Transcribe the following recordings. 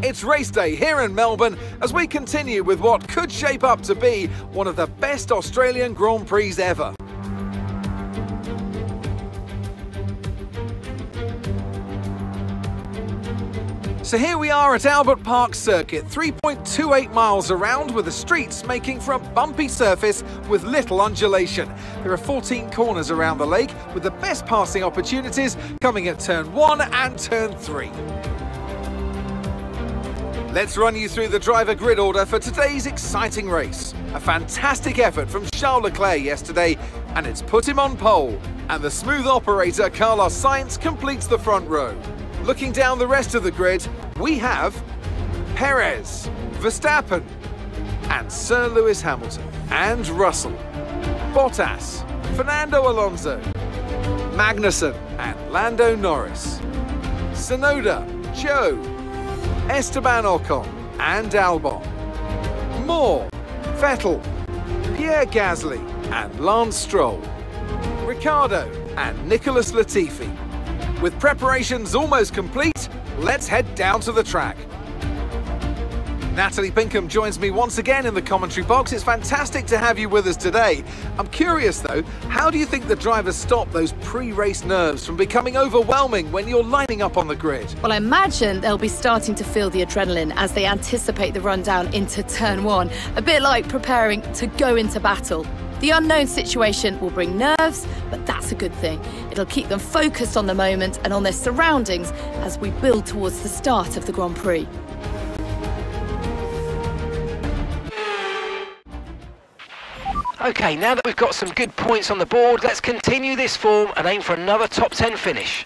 It's race day here in Melbourne as we continue with what could shape up to be one of the best Australian Grand Prix ever. So here we are at Albert Park Circuit, 3.28 miles around, with the streets making for a bumpy surface with little undulation. There are 14 corners around the lake, with the best passing opportunities coming at turn 1 and turn 3. Let's run you through the driver grid order for today's exciting race. A fantastic effort from Charles Leclerc yesterday, and it's put him on pole. And the smooth operator Carlos Sainz completes the front row. Looking down the rest of the grid, we have Perez, Verstappen, and Sir Lewis Hamilton, and Russell, Bottas, Fernando Alonso, Magnussen, and Lando Norris, Tsunoda, Zhou, Esteban Ocon, and Albon, Moore, Vettel, Pierre Gasly, and Lance Stroll, Ricciardo, and Nicholas Latifi. With preparations almost complete, let's head down to the track. Natalie Pinkham joins me once again in the commentary box. It's fantastic to have you with us today. I'm curious though, how do you think the drivers stop those pre-race nerves from becoming overwhelming when you're lining up on the grid? Well, I imagine they'll be starting to feel the adrenaline as they anticipate the rundown into turn 1, a bit like preparing to go into battle. The unknown situation will bring nerves, but that's a good thing. It'll keep them focused on the moment and on their surroundings as we build towards the start of the Grand Prix. OK, now that we've got some good points on the board, let's continue this form and aim for another top 10 finish.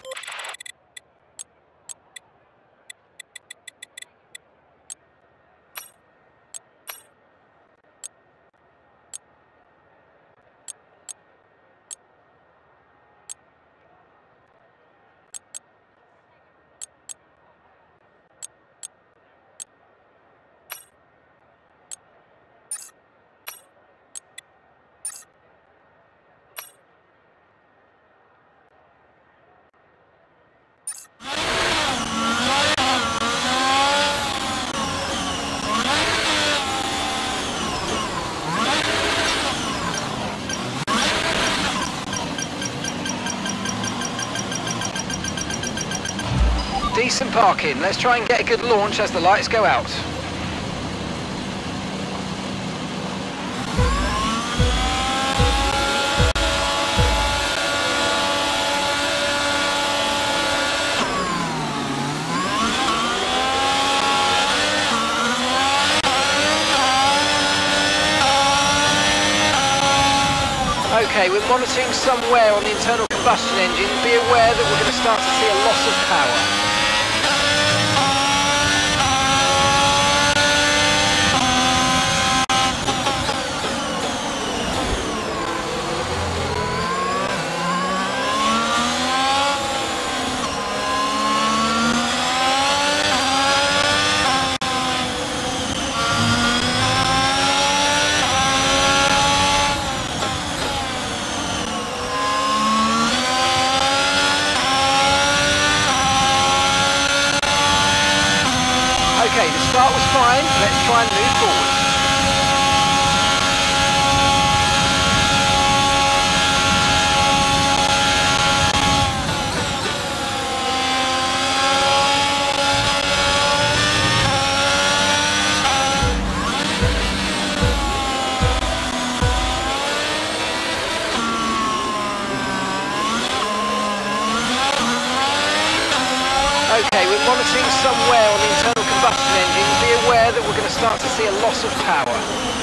Decent parking. Let's try and get a good launch as the lights go out. Okay, we're monitoring somewhere on the internal combustion engine. Be aware that we're going to start to see a loss of power. Okay, the start was fine, let's try and move forward. Okay, we're monitoring somewhere on the internal combustion engine. Be aware that we're going to start to see a loss of power.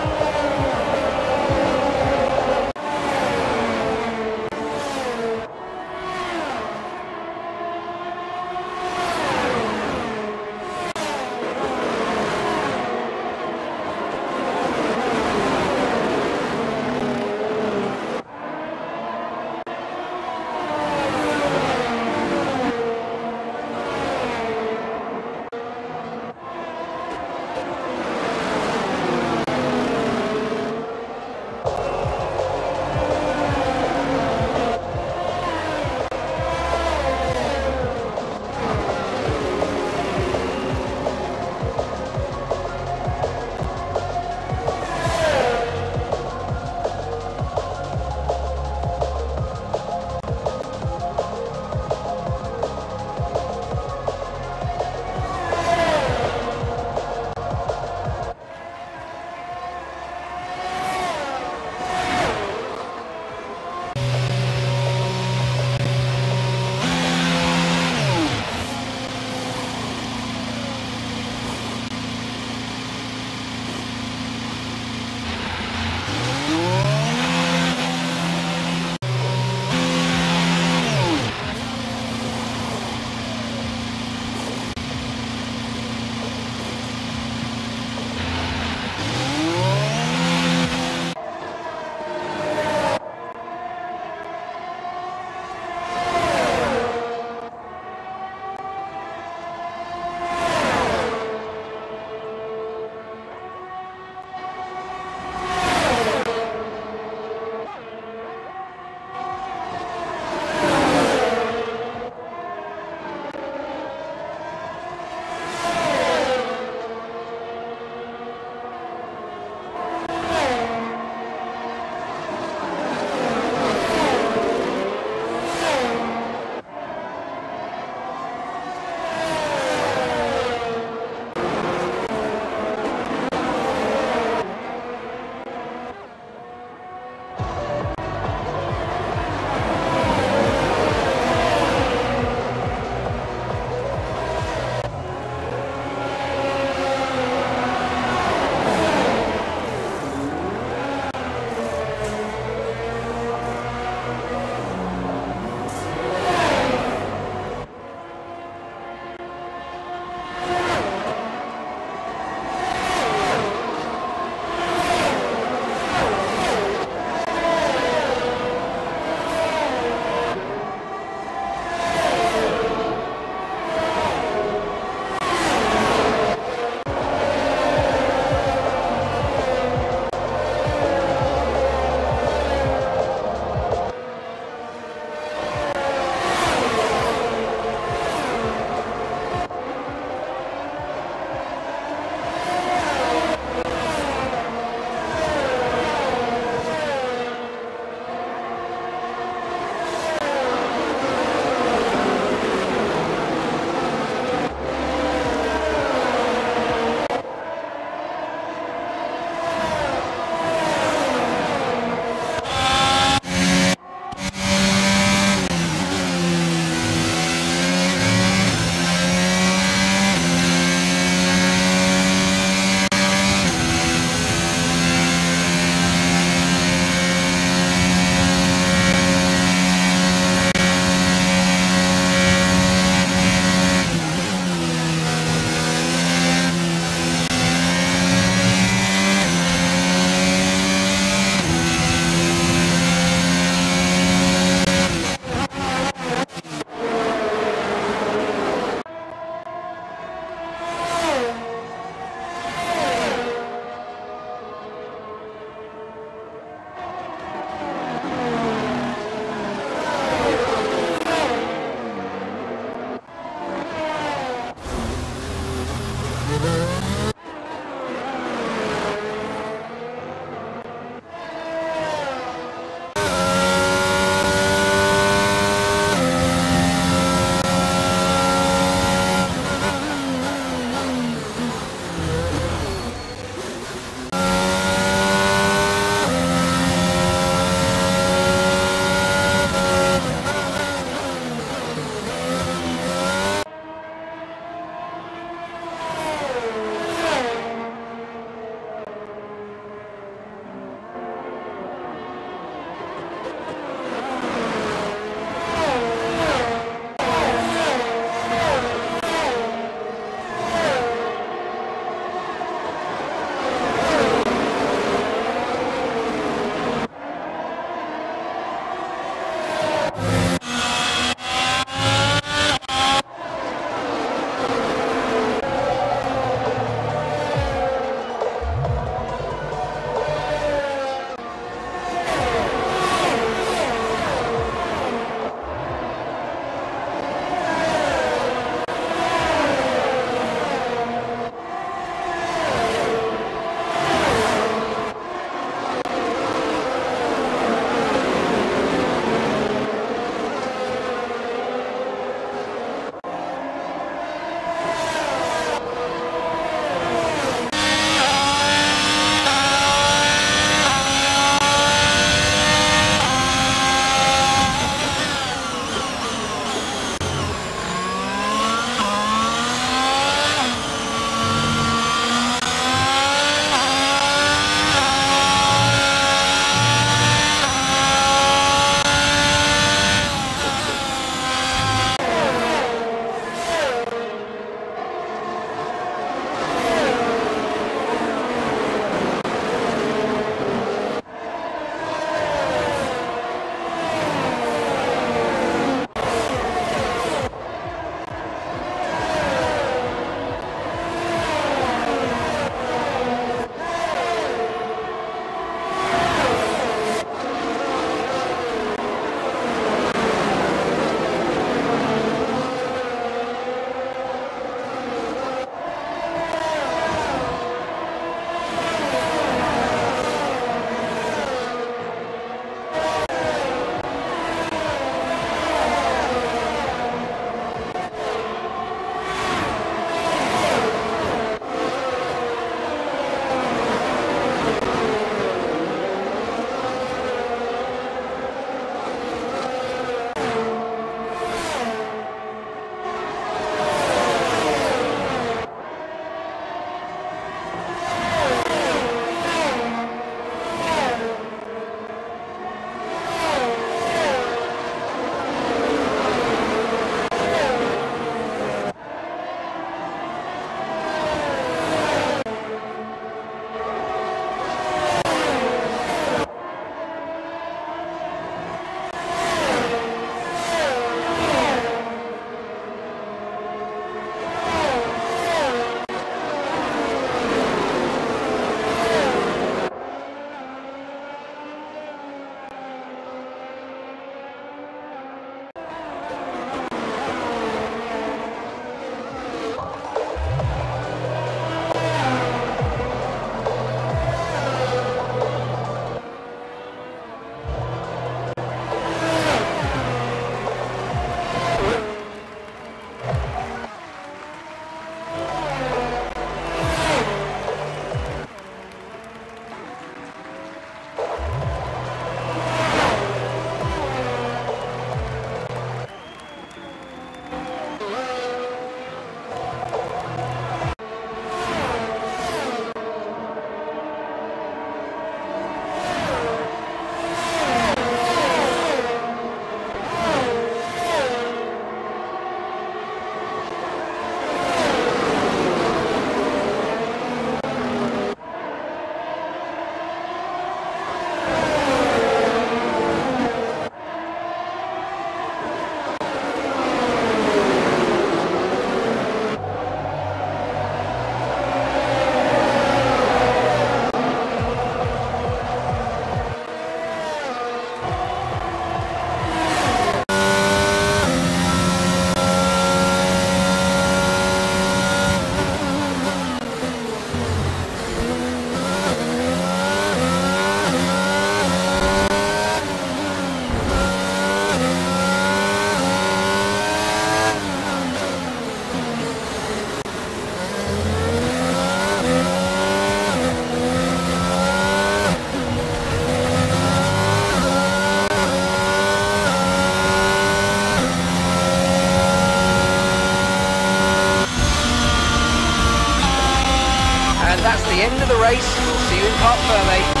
that's the end of the race. We'll see you in Parc Fermé.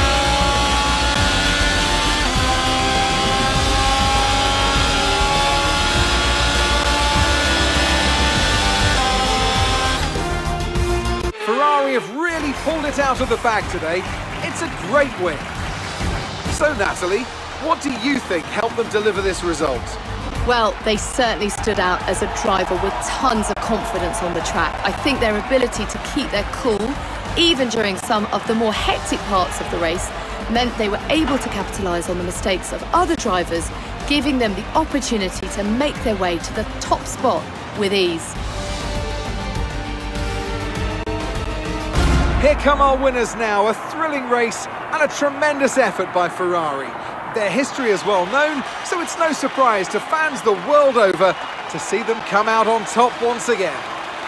Ferrari have really pulled it out of the bag today. It's a great win. So Natalie, what do you think helped them deliver this result? Well, they certainly stood out as a driver with tons of confidence on the track. I think their ability to keep their cool, even during some of the more hectic parts of the race, meant they were able to capitalise on the mistakes of other drivers, giving them the opportunity to make their way to the top spot with ease. Here come our winners now, a thrilling race and a tremendous effort by Ferrari. Their history is well known, so it's no surprise to fans the world over to see them come out on top once again.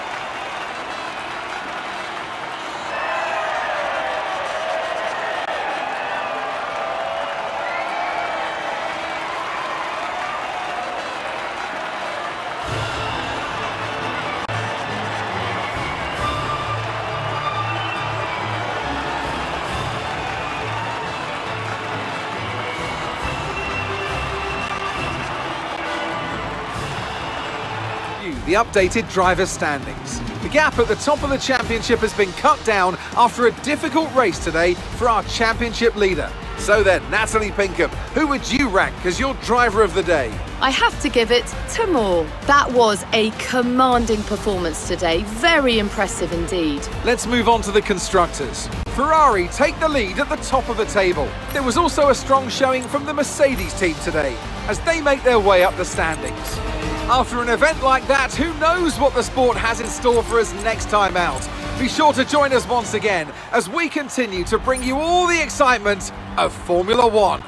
The updated driver standings. The gap at the top of the championship has been cut down after a difficult race today for our championship leader. So then, Natalie Pinkham, who would you rank as your driver of the day? I have to give it to Moore. That was a commanding performance today. Very impressive indeed. Let's move on to the constructors. Ferrari take the lead at the top of the table. There was also a strong showing from the Mercedes team today as they make their way up the standings. After an event like that, who knows what the sport has in store for us next time out? Be sure to join us once again as we continue to bring you all the excitement of Formula One.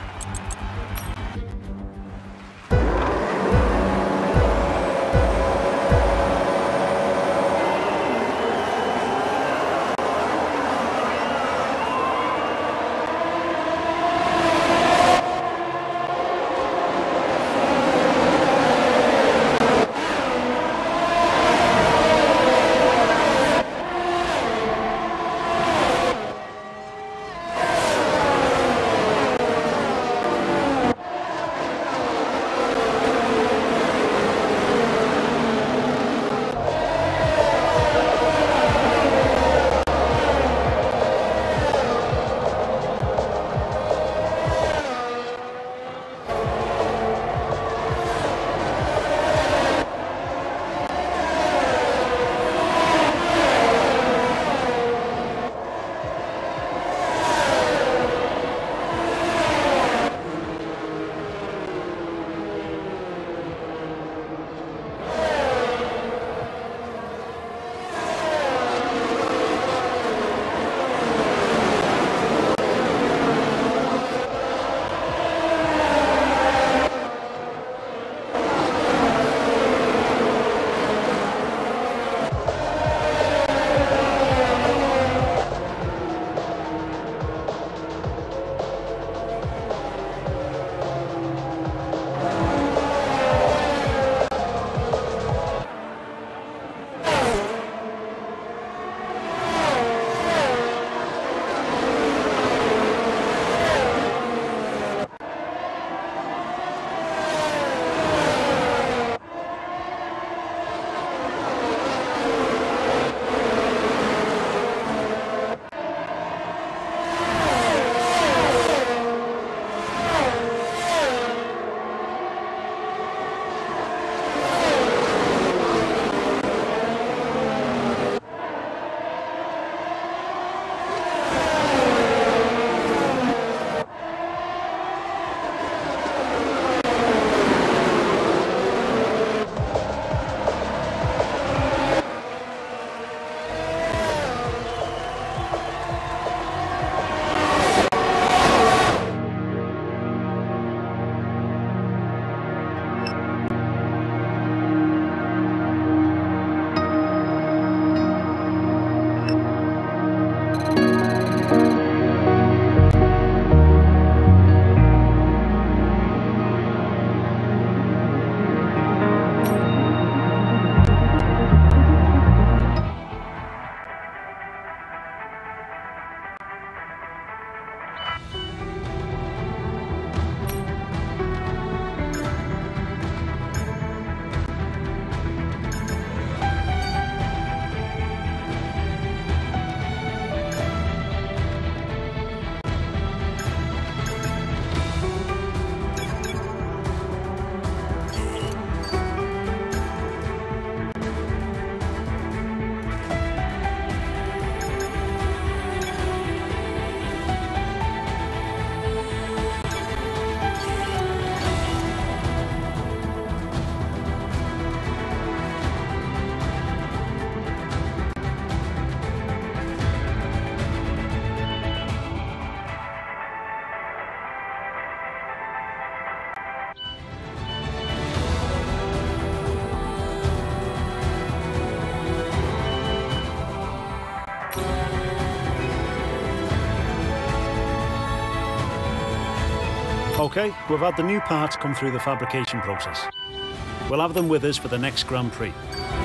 OK, we've had the new parts come through the fabrication process. We'll have them with us for the next Grand Prix.